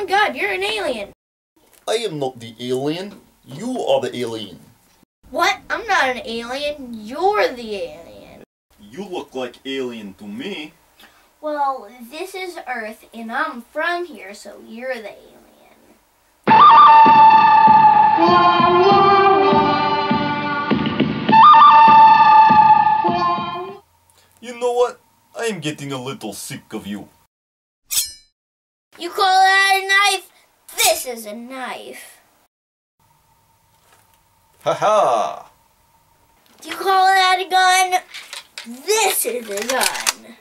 god, you're an alien. I am not the alien. You are the alien. What? I'm not an alien. You're the alien. You look like alien to me. Well, this is Earth, and I'm from here, so you're the alien. You know what? I am getting a little sick of you. You call that a knife? This is a knife. Haha! You call that a gun? This is a gun.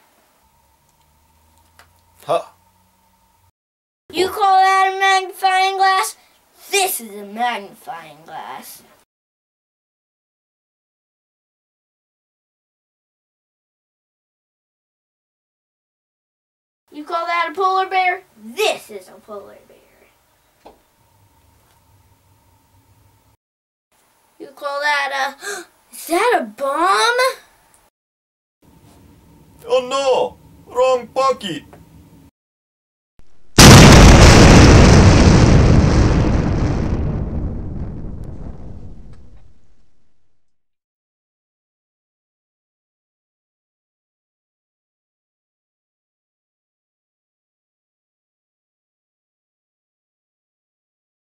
Ha! You call that a magnifying glass? This is a magnifying glass. You call that a polar bear? This is a polar bear. You call that a... Is that a bomb? Oh no! Wrong pocket!